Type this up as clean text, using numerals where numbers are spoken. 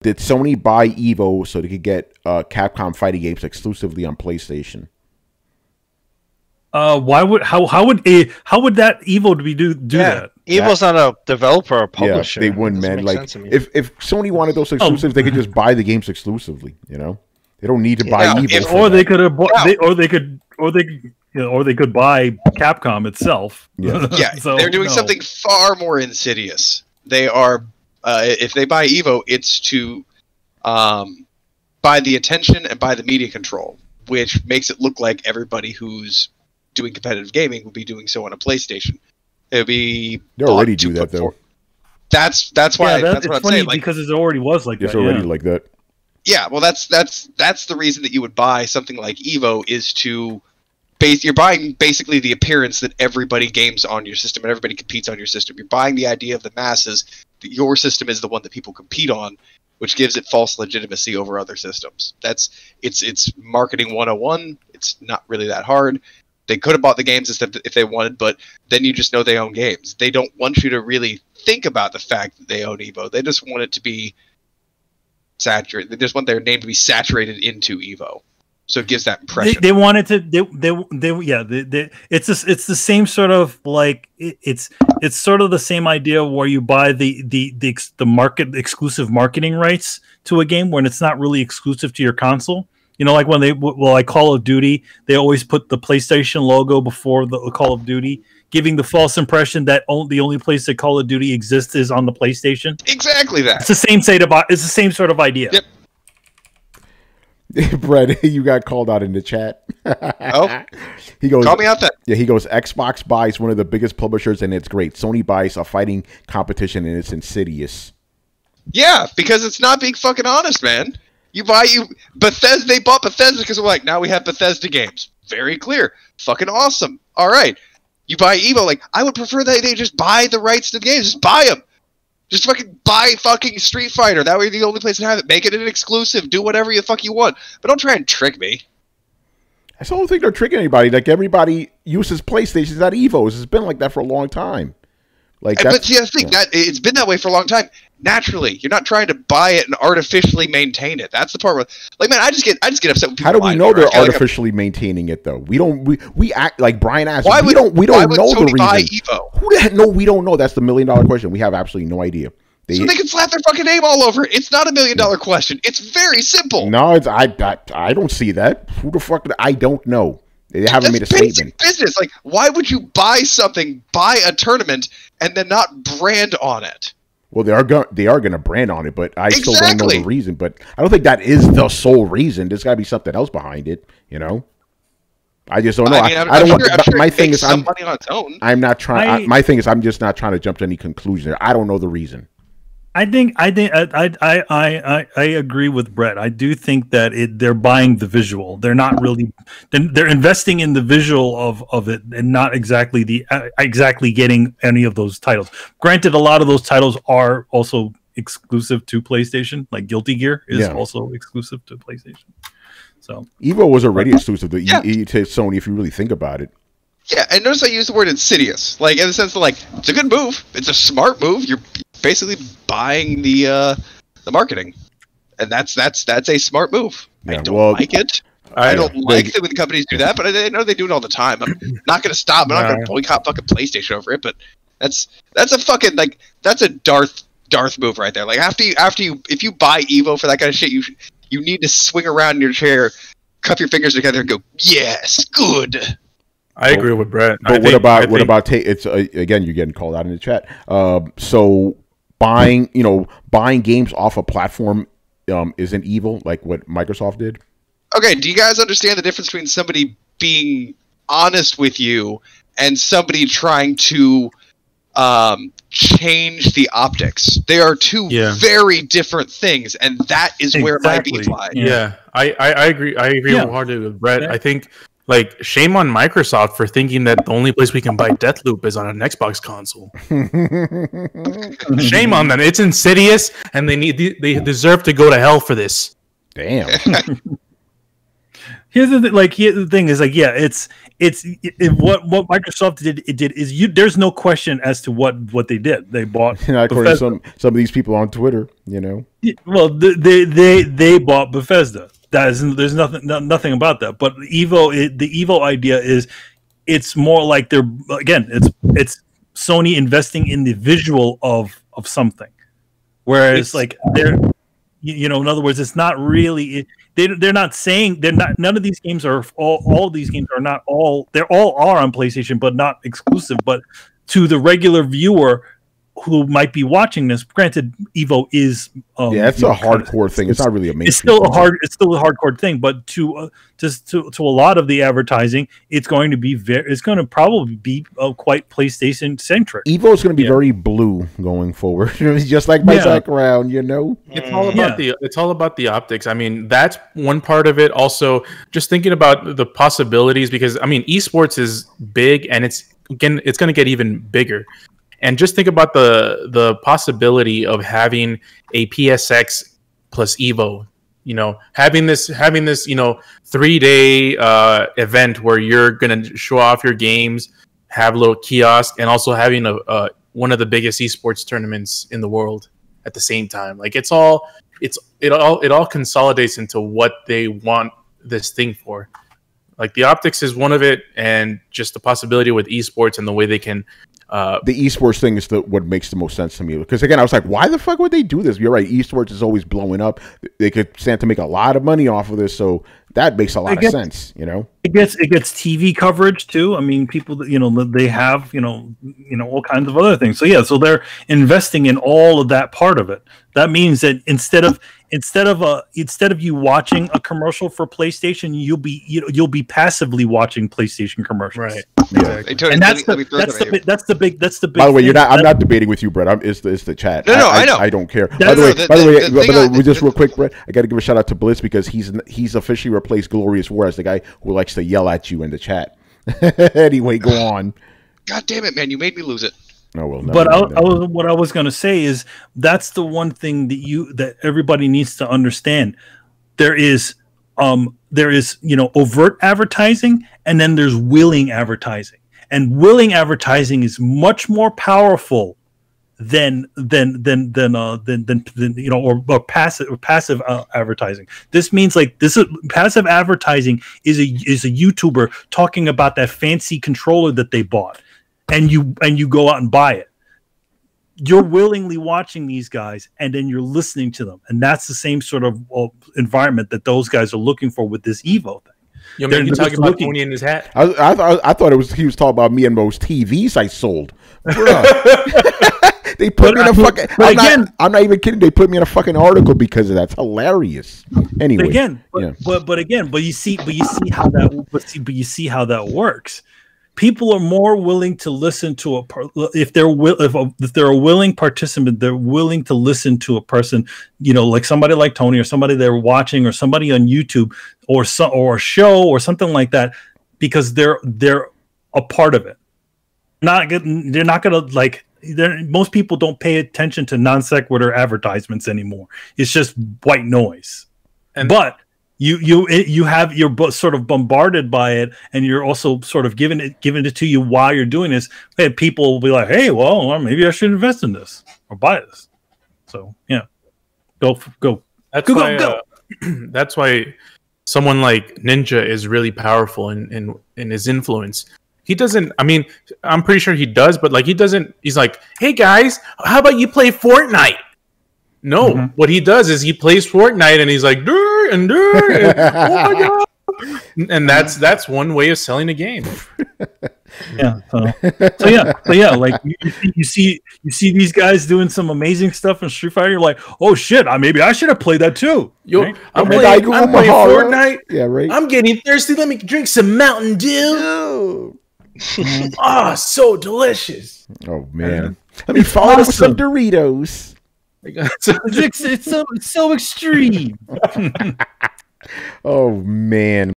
Did Sony buy Evo so they could get Capcom fighting games exclusively on PlayStation? Why would how would that Evo do that? Evo's not a developer or publisher. Yeah, they wouldn't, man. Like if Sony wanted those exclusives, they could just buy the games exclusively. You know, they don't need to buy Evo. Or they could have, or they could buy Capcom itself. Yeah, yeah. So, they're doing something far more insidious. They are, if they buy Evo, it's to buy the attention and buy the media control, which makes it look like everybody who's doing competitive gaming will be doing so on a PlayStation. It would be they already do that though. That's why that's what I'm saying. Like, because it already was like it's that. It's already like that. Yeah, well, that's the reason that you would buy something like Evo is to you're buying basically the appearance that everybody games on your system and everybody competes on your system. You're buying the idea of the masses that your system is the one that people compete on, which gives it false legitimacy over other systems. It's marketing 101. It's not really that hard. They could have bought the games if they wanted, but then you just know they own games. They don't want you to really think about the fact that they own Evo. They just want it to be saturated. They just want their name to be saturated into Evo, so it gives that impression. They wanted to. It's the same sort of like it's sort of the same idea where you buy the market exclusive marketing rights to a game when it's not really exclusive to your console. You know, like when like Call of Duty, they always put the PlayStation logo before the Call of Duty, giving the false impression that the only place that Call of Duty exists is on the PlayStation. Exactly that. It's the same sort of idea. Yep. Brett, you got called out in the chat. Oh, he goes, call me out then. Yeah, he goes, Xbox buys one of the biggest publishers and it's great. Sony buys a fighting competition and it's insidious. Yeah, because it's not being fucking honest, man. Bethesda. They bought Bethesda because we're like, now we have Bethesda games. Very clear. Fucking awesome. All right. You buy Evo, like, I would prefer that they just buy the rights to the games. Just buy them. Just fucking buy fucking Street Fighter. That way you're the only place to have it. Make it an exclusive. Do whatever the fuck you want. But don't try and trick me. I don't think they're tricking anybody. Like, everybody uses PlayStations at Evos. It's been like that for a long time. Like, but see, I think that it's been that way for a long time. Naturally, you're not trying to buy it and artificially maintain it. That's the part where, like, man, I just get upset when people. How do we know they're artificially maintaining it though? We don't. We act like Brian asked. We don't know the reason. Evo? Who the heck? No, we don't know. That's the $1 million question. We have absolutely no idea. So they can slap their fucking name all over it. It's not $1 million question. It's very simple. No, I don't see that. Who the fuck? I don't know. They haven't made a statement. Business. Like, why would you buy something, buy a tournament, and then not brand on it? Well, they are going to brand on it, but I still don't know the reason. But I don't think that is the sole reason. There's got to be something else behind it. You know, I just don't know. I don't. My thing is, I'm not trying. My thing is, I'm just not trying to jump to any conclusion. I don't know the reason. I agree with Brett. I do think that they're buying the visual. They're not really. They're investing in the visual of it, and not exactly getting any of those titles. Granted, a lot of those titles are also exclusive to PlayStation. Like Guilty Gear is also exclusive to PlayStation. So Evo was already exclusive to Sony. If you really think about it. Yeah, and notice I use the word insidious, like in the sense that, like, it's a good move. It's a smart move. You're basically buying the marketing, and that's a smart move. Yeah, I don't like it. I don't like it when companies do that, but I know they do it all the time. I'm not going to stop. I'm not going to boycott fucking PlayStation over it. But that's a fucking, like, that's a Darth move right there. Like, if you buy Evo for that kind of shit, you need to swing around in your chair, cup your fingers together, and go, yes, good. I agree with Brett. But what about it's again, you're getting called out in the chat. So buying games off a platform isn't evil, like what Microsoft did. Okay, do you guys understand the difference between somebody being honest with you and somebody trying to change the optics? They are two very different things, and that is where my beef lies. Yeah, I agree. I agree wholeheartedly with Brett. I think. Like, shame on Microsoft for thinking that the only place we can buy Deathloop is on an Xbox console. Shame on them. It's insidious, and they deserve to go to hell for this. Damn. Here's the thing is like, yeah, what Microsoft did is there's no question as to what they did. They bought according to some of these people on Twitter, you know. Well, they bought Bethesda. There's nothing about that. But the Evo idea is, it's more like it's Sony investing in the visual of something, whereas like they're, you know, in other words, it's not really. They're not saying none of these games are all these games are not all, they're all are on PlayStation, but not exclusive. But to the regular viewer who might be watching this, granted, Evo is it's a hardcore thing. It's not really a mainstream. It's still a hardcore thing. But to a lot of the advertising, it's going to probably be quite PlayStation centric. Evo is going to be very blue going forward, just like my background. You know, it's all about the optics. I mean, that's one part of it. Also, just thinking about the possibilities, because I mean, esports is big, and it's going to get even bigger. And just think about the possibility of having a PSX plus Evo, you know, having this, you know, 3-day event where you're going to show off your games, have a little kiosk, and also having one of the biggest esports tournaments in the world at the same time. Like it all consolidates into what they want this thing for. Like the optics is one of it, and just the possibility with esports and the way they can. The esports thing is what makes the most sense to me, because again, I was like, why the fuck would they do this? You're right, esports is always blowing up. They could stand to make a lot of money off of this, so that makes a lot of sense. You know, it gets TV coverage too. I mean, people that, you know, they have, you know all kinds of other things. So yeah, so they're investing in all of that part of it. That means that instead of you watching a commercial for PlayStation, you'll be passively watching PlayStation commercials. Right. Exactly. And that's the big. By the way, I'm not debating with you, Brett. It's the chat. No, I know. I don't care. By the way, just real quick, Brett, I got to give a shout out to Blitz, because he's officially replaced Glorious War as the guy who likes to yell at you in the chat. Anyway, go on. God damn it, man! You made me lose it. Oh well. But what I was going to say is, that's the one thing that everybody needs to understand. There is overt advertising, and then there's willing advertising. And willing advertising is much more powerful than passive advertising. This means passive advertising is a YouTuber talking about that fancy controller that they bought, and you go out and buy it. You're willingly watching these guys, and then you're listening to them, and that's the same sort of environment that those guys are looking for with this Evo thing. You're talking about Tony in his hat. I thought he was talking about me and those TVs I sold. They put me in a fucking. I'm not even kidding. They put me in a fucking article because of that. It's hilarious. Anyway, but you see how that works. People are more willing to listen to if they're a willing participant, they're willing to listen to a person, you know, like somebody like Tony, or somebody they're watching, or somebody on YouTube, or a show or something like that, because they're a part of it. They're not gonna like. Most people don't pay attention to non sequitur advertisements anymore. It's just white noise. But you're sort of bombarded by it, and you're also sort of given it to you while you're doing this. And people will be like, hey, well, maybe I should invest in this or buy this. So yeah, go. That's why someone like Ninja is really powerful in his influence. He doesn't, I mean, I'm pretty sure he does, but like he's like, hey guys, how about you play Fortnite? No, what he does is he plays Fortnite, and he's like, and oh my god, and that's one way of selling a game. Yeah. So yeah, like you see these guys doing some amazing stuff in Street Fighter. You're like, oh shit, maybe I should have played that too. Yo, right? I'm playing Fortnite. Yeah, right. I'm getting thirsty. Let me drink some Mountain Dew. So delicious. Oh man, let me follow with some Doritos. It's so extreme. Oh man.